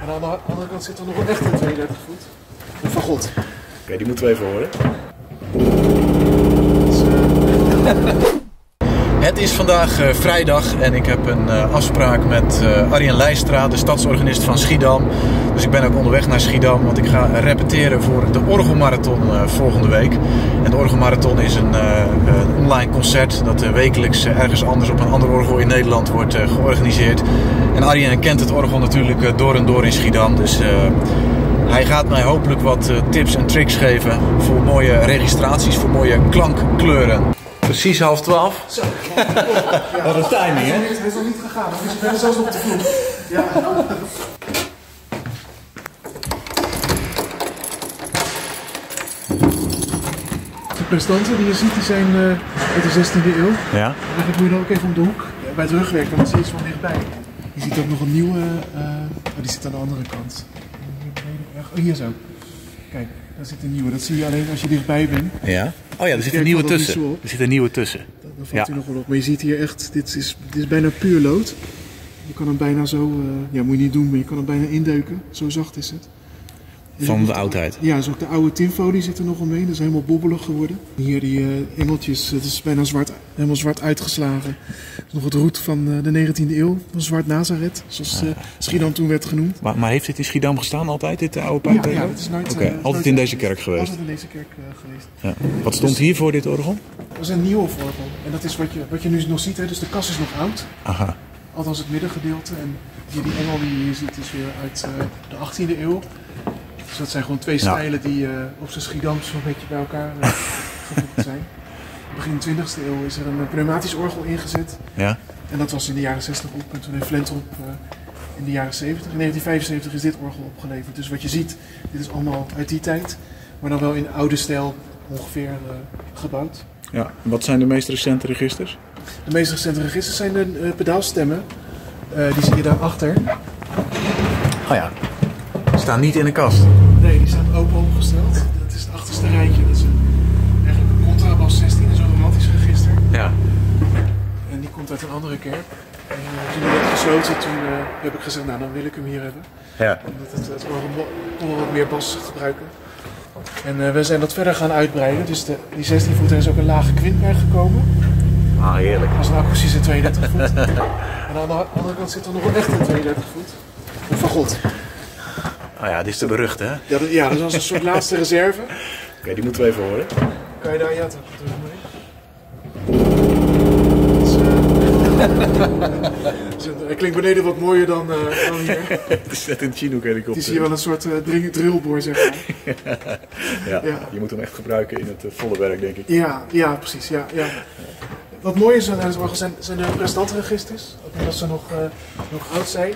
En aan de andere kant zit er nog een echte 32 voet. Een fagot. Oké, die moeten we even horen. Het is vandaag vrijdag en ik heb een afspraak met Arjen Leijstra, de stadsorganist van Schiedam. Dus ik ben ook onderweg naar Schiedam, want ik ga repeteren voor de Orgelmarathon volgende week. En de Orgelmarathon is een online concert dat wekelijks ergens anders op een ander orgel in Nederland wordt georganiseerd. En Arjen kent het orgel natuurlijk door en door in Schiedam, dus hij gaat mij hopelijk wat tips en tricks geven voor mooie registraties, voor mooie klankkleuren. Precies 11:30. Zo. Wat een timing, hè? Hij is nog niet gegaan, dus ik ben zelfs nog te vroeg. Ja. De prestanten die je ziet, die zijn uit de 16e eeuw. Ja. Eigenlijk moet je dan ook even om de hoek bij het rugwerk, dan zie je iets van dichtbij. Je ziet ook nog een nieuwe, die zit aan de andere kant. Oh, hier zo. Kijk, daar zit een nieuwe. Dat zie je alleen als je dichtbij bent. Ja. Oh ja, er zit een nieuwe tussen. Er zit een nieuwe tussen. Dan valt hij nog wel op. Maar je ziet hier echt, dit is bijna puur lood. Je kan hem bijna zo, ja moet je niet doen, maar je kan hem bijna indeuken. Zo zacht is het. Van de oudheid. Ja, dus ook de oude tinfolie zit er nog omheen. Dat is helemaal bobbelig geworden. Hier die engeltjes, het is bijna zwart, helemaal zwart uitgeslagen. Dat is nog het roet van de 19e eeuw, van Zwart Nazareth, zoals Schiedam toen werd genoemd. Maar heeft dit in Schiedam gestaan altijd, dit oude puik? Ja, het is nooit... altijd in deze kerk geweest? Altijd in deze kerk geweest. Ja. Wat stond hier voor dit orgel? Dat is een nieuwe orgel. En dat is wat je nu nog ziet, hè. Dus de kas is nog oud. Aha. Althans het middengedeelte. En die engel die je hier ziet is weer uit de 18e eeuw. Dus dat zijn gewoon twee stijlen die op zijn Schiedams zo'n beetje bij elkaar gevoegd zijn. Begin 20e eeuw is er een pneumatisch orgel ingezet. Ja. En dat was in de jaren 60 op. En toen heeft Flentrop in de jaren 70. In 1975 is dit orgel opgeleverd. Dus wat je ziet, dit is allemaal uit die tijd. Maar dan wel in oude stijl ongeveer gebouwd. Ja. Wat zijn de meest recente registers? De meest recente registers zijn de pedaalstemmen. Die zie je daarachter. Oh ja. Die staan niet in de kast. Nee, die staan open opgesteld. Dat is het achterste rijtje. Dat is eigenlijk een contrabas 16, zo'n romantisch register. Ja. En die komt uit een andere kerk. En toen die werd gesloten, toen heb ik gezegd, nou dan wil ik hem hier hebben. Ja. Omdat het orgel wat meer bas gebruiken. En we zijn dat verder gaan uitbreiden. Dus die 16 voet, er is ook een lage kwint bij gekomen. Ah, heerlijk. Dat is een akoestische 32 voet. En aan de andere kant zit er nog een echte 32 voet. Een fagot. Ah ja, dit is de beruchte, hè? Ja, dat is als een soort laatste reserve. Oké, die moeten we even horen. Kan je daar, ja, terug mee. Hij klinkt beneden wat mooier dan hier. Het is net een Chinook helikopter. Het is hier wel een soort drillboor, zeg maar. Ja, je moet hem echt gebruiken in het volle werk, denk ik. Ja, precies. Ja. Wat mooi is aan het orgel zijn de prestantregisters. Ook omdat ze nog oud zijn.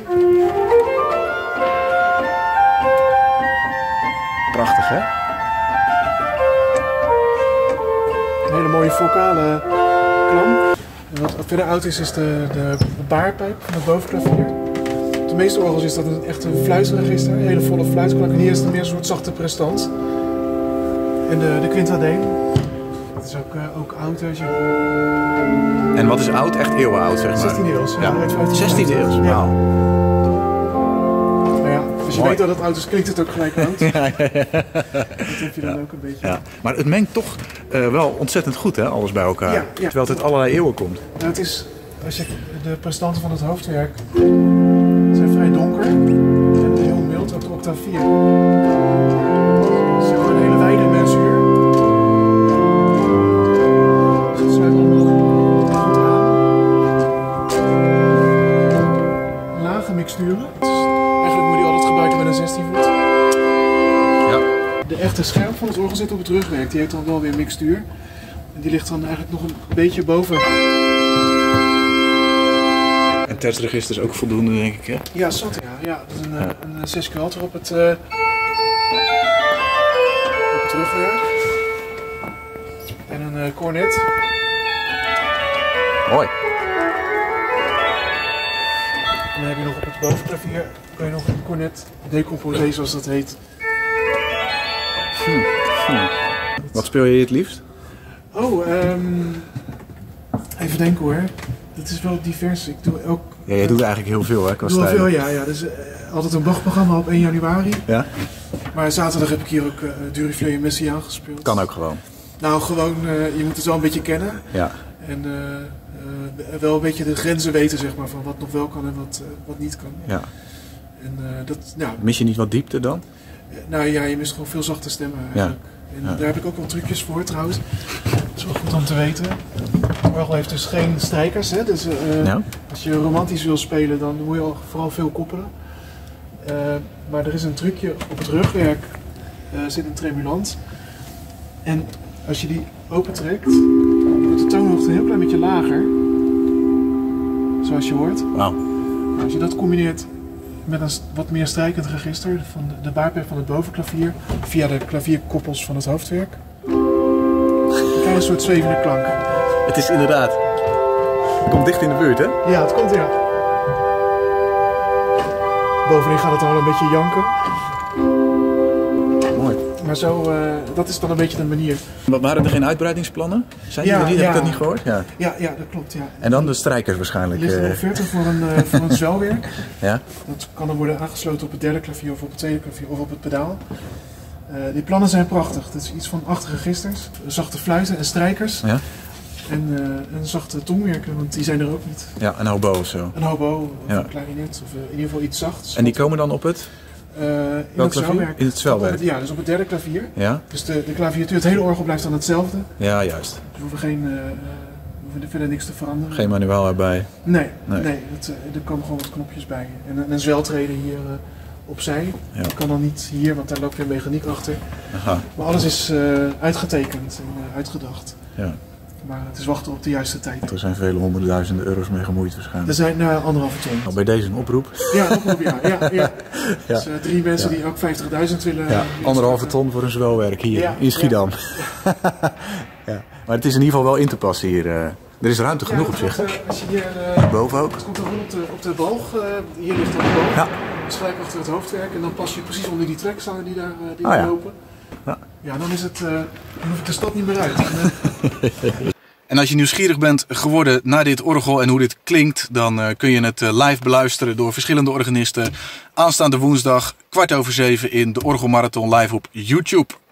Prachtig, hè? Een hele mooie vocale klank. En wat verder oud is de baarpijp van het bovenklavier. Op de meeste orgels is dat echt een fluitregister, een hele volle fluitklank. En hier is het meer een soort zachte prestant. En de quintadeen, dat is ook oud. En wat is oud? Echt eeuwenoud, zeg maar. 16e eeuw. Ja. 16e eeuw, wauw. Nou ja, als je weet dat het oud is, klinkt het ook gelijk oud. Ja. Dat heb je dan ook een beetje. Ja. Maar het mengt toch wel ontzettend goed, hè, alles bij elkaar. Ja. Terwijl het uit allerlei eeuwen komt. Nou, het is, als je de prestanten van het hoofdwerk zijn vrij donker en heel mild op de octaaf 4. Het is gewoon een hele wijde mensuur. Dus het sluit allemaal goed aan. Lage mixturen. Eigenlijk moet je altijd gebruiken met een 16 voet. Ja. De echte scherm van het orgel zit op het rugwerk. Die heeft dan wel weer mixtuur. En die ligt dan eigenlijk nog een beetje boven. En testregister is ook voldoende, denk ik, hè? Ja, zat ja. Dat is een 6 kwalter op het rugwerk. En een cornet. Mooi. En dan heb je nog op het bovenklavier kan je nog een cornet decomposé, zoals dat heet. Wat speel je het liefst? Oh, even denken hoor. Dat is wel divers. Ik doe Ja, jij doet eigenlijk heel veel, hè? Ik doe wel veel, ja. Dus altijd een bochtprogramma op 1 januari. Ja? Maar zaterdag heb ik hier ook Durifleur en Messiaen gespeeld. Kan ook gewoon. Nou, gewoon, je moet het wel een beetje kennen. Ja. En wel een beetje de grenzen weten, zeg maar, van wat nog wel kan en wat niet kan. Ja. En, nou, mis je niet wat diepte dan? Nou ja, je mist gewoon veel zachte stemmen eigenlijk. Ja. En daar heb ik ook wel trucjes voor trouwens. Dat is wel goed om te weten. De orgel heeft dus geen strijkers, hè? Dus als je romantisch wil spelen, dan moet je al vooral veel koppelen. Maar er is een trucje op het rugwerk, zit een tremulant. En als je die opentrekt, dan wordt de toonhoogte een heel klein beetje lager. Zoals je hoort. Wauw. Als je dat combineert met een wat meer strijkend register van de baarpijp van het bovenklavier via de klavierkoppels van het hoofdwerk, dan krijg je een soort zwevende klank. Het is inderdaad. Het komt dicht in de buurt, hè? Ja, het komt, ja. Bovenin gaat het al een beetje janken. Mooi. Maar zo, dat is dan een beetje de manier. Maar waren er geen uitbreidingsplannen? Zijn die er niet? Heb ik dat niet gehoord? Ja. Ja, dat klopt, ja. En dan de strijkers waarschijnlijk. Er ligt een offerte voor een zwelwerk. Ja? Dat kan dan worden aangesloten op het derde klavier of op het tweede klavier of op het pedaal. Die plannen zijn prachtig. Het is iets van 8 registers, zachte fluiten en strijkers. Ja? En zachte tongwerken, want die zijn er ook niet. Ja, een hobo of zo. Een hobo of een klarinet of in ieder geval iets zachts. En die komen dan op het? In het zwelwerk. In het zwelwerk? Ja, dus op het derde klavier. Ja? Dus de klaviatuur, het hele orgel blijft dan hetzelfde. Ja, juist. Dus we hoeven verder niks te veranderen. Geen manuaal erbij? Nee. Er komen gewoon wat knopjes bij. En een zweltreden hier opzij. Ja. Dat kan dan niet hier, want daar loopt weer mechaniek achter. Aha. Maar alles is uitgetekend en uitgedacht. Ja. Maar het is wachten op de juiste tijd. Want er zijn vele honderdduizenden euro's mee gemoeid waarschijnlijk. Er zijn 1,5 ton. Nou, bij deze een oproep. Ja, een oproep, ja. Dus 3 mensen die ook 50.000 willen. Ja, 1,5 ton voor een zwelwerk hier in Schiedam. Ja. Maar het is in ieder geval wel in te passen hier. Er is ruimte genoeg op zich. Als je hier, boven ook. Het komt gewoon op de boog. Hier ligt dan de boog. Ja. Dus gelijk achter het hoofdwerk. En dan pas je precies onder die trekstangen die daar lopen. Ja, dan hoef ik de stad niet meer uit. En als je nieuwsgierig bent geworden naar dit orgel en hoe dit klinkt, dan kun je het live beluisteren door verschillende organisten. Aanstaande woensdag 6:15 in de Orgelmarathon live op YouTube.